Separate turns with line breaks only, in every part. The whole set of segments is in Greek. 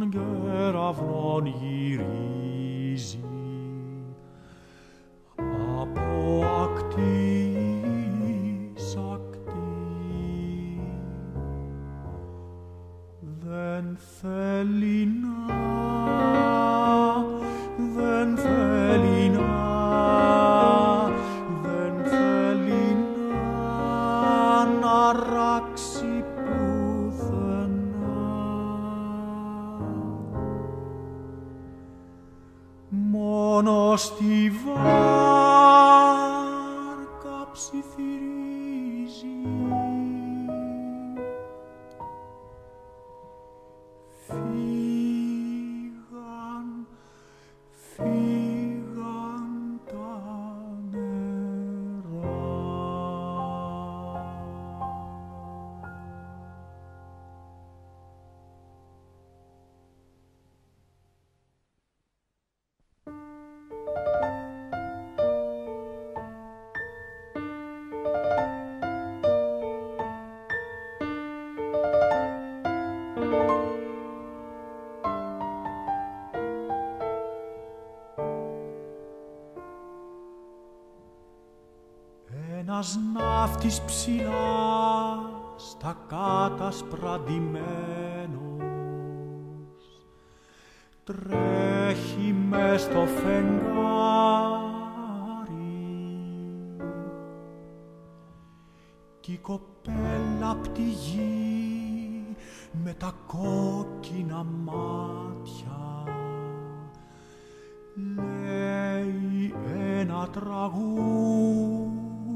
των κεραυνών γυρίζει από ακτή σ' ακτή. Δεν θέλει δεν θέλει να ράξει πουθενά. Μόνο στη βάρκα ψιθυρίζει. Φύγαν τα νερά. Ένας ναύτης ψηλά στα κάτασπρα ντυμένος τρέχει μες στο φεγγάρι κι η κοπέλα απ' τη γη με τα κόκκινα μάτια λέει ένα τραγούδι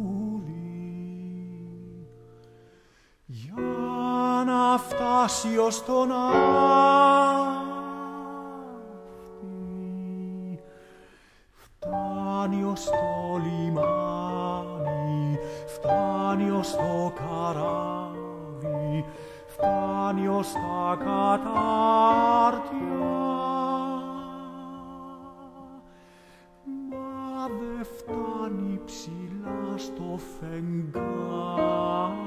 για να φτάσει ως τον ναύτη. Φτάνει ως το λιμάνι, φτάνει ως το καράβι, φτάνει ως τα κατάρτια. Μα δε φτάνει ψηλά στο φεγγάρι.